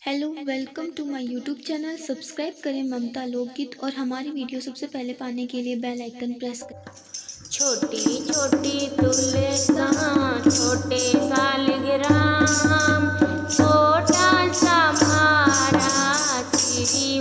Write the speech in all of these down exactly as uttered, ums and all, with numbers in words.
Hello, welcome to my YouTube channel. Subscribe करें ममता लोकगीत और हमारी वीडियो सबसे पहले पाने के लिए बेल आइकन प्रेस करें। छोटी छोटी तुलसा छोटे सालिग्राम, छोटा सा हमारा श्री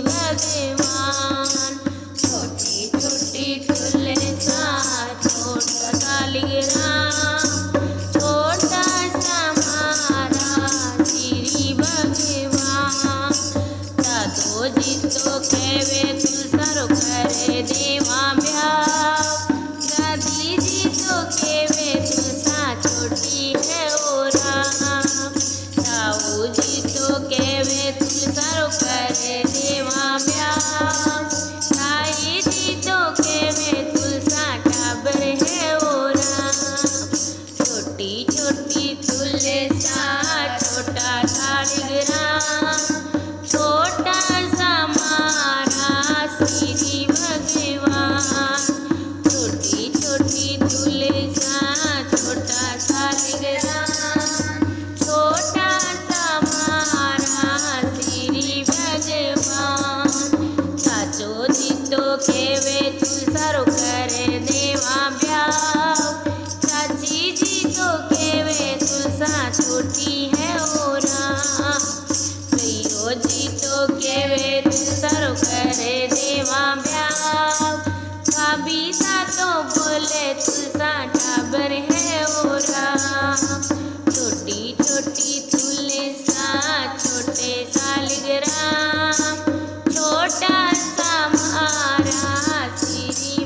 भगवान। छोटी छोटी तुलसा छोटा सालिग्राम, छोटा सा हमारा श्री भगवान। दादो जी तो कहवे तुलसा करे देवा ब्याह, दीदी तो केवे तुलसा छोटी है ओ राम। ताऊ जी तो केवे तुलसा करे देवा ब्याह, ताई जी तो केवे तुलसा टाबर है ओ राम। छोटी छोटी तुलसा छोटा सालिग्राम, छोटा सा हमारा श्री भगवान। छोटी छोटी तुलसा छोटा सालिग्राम, छोटा सा हमारा श्री भगवान। चाचो जी तो केवे तुलसा करे देवा ब्याह, चाची जी तो केवे तुलसा छोटी है ओ राम। भैयो जी तो केवे तुलसा करे देवा ब्याह, भाभी सा तो बोले तुलसा टाबर है ओ राम। छोटी छोटी तुलसा छोटे सालिग्राम, छोटा सा हमारा श्री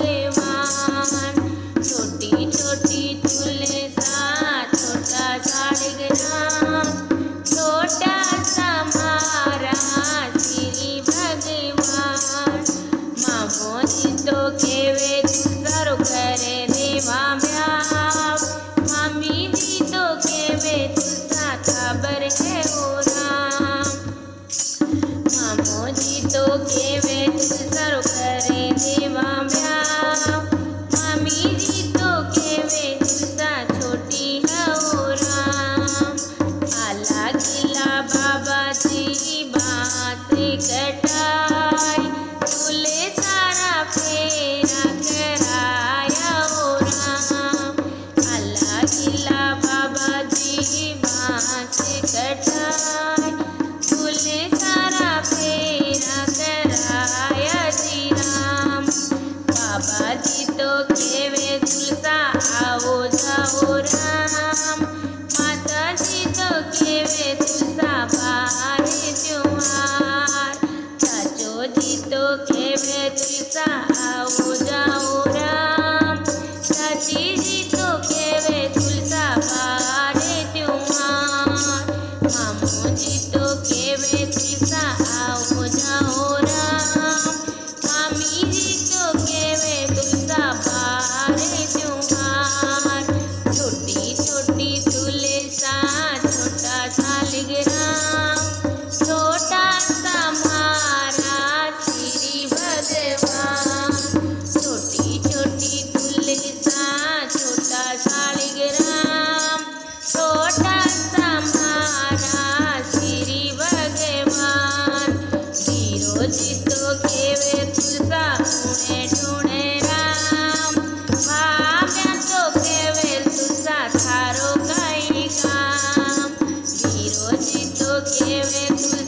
भगवान। छोटी छोटी तुलसा छोटा सालिग्राम, छोटा सा हमारा श्री भगवान। मामो जी तो केवे तुलसा करे देवा ब्याह, मामी जी तो केवे तुलसा टाबर है ओ राम। मामो जी तो केवे तुलसा करे देवा ब्याह, मामी जी तो केवे तुलसा छोटी है ओ राम। आला किला बाबा जी बात कटाई, तुले सारा फेरा कराया ओ राम। आला किला बाबा जी बात कटाई, तुले सारा फेरा कराया जी राम। बाबा जी तो केवे तुलसा आओ जाओ राम, माता जी तो केवे तुलसा बारे त्योहार। चाचो जी तो केवे तुलसा आओ जाओ राम, चाची जी तो केवे तुलसा बारे त्योहार। मामू जी तो केवे तुलसा आओ जाओ राम, मामी जी तो केवे तुलसा बारे त्योहार। छोटी छोटी तुलसा छोटा सालिग्राम, छोटा सा हमारा श्री भगवान। छोटी छोटी तुलसा छोटा सालिग्राम, छोटा सा हमारा श्री भगवान। वीरो जी तो केवे तुलसा ढूंढे ढूंढे राम, भाव्या तो केवे तुलसा थारो कई काम। वीरो जी तो केवे तुलसा